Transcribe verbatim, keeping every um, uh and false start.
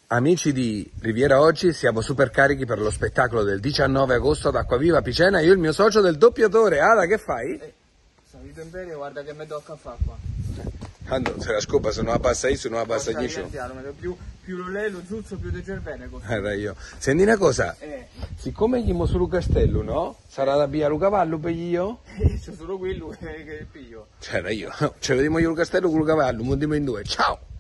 Amici di Riviera Oggi, siamo super carichi per lo spettacolo del diciannove agosto ad Acquaviva Picena. Io e il mio socio del doppiatore. Ada, che fai? Eh, salito in bene, guarda che mi tocca fare qua. Quando se la scopa, se non la passa io, se non la passa Forza, io. piano, più, più lo lei, lo zuzzo, più di bene così. Era io. Senti una cosa, Eh, siccome gli mo sul castello, no? Sarà da via lo cavallo per io? c'è solo quello che, che piglio. C'era io. Ci vediamo io il castello con il cavallo, montiamo in due. Ciao!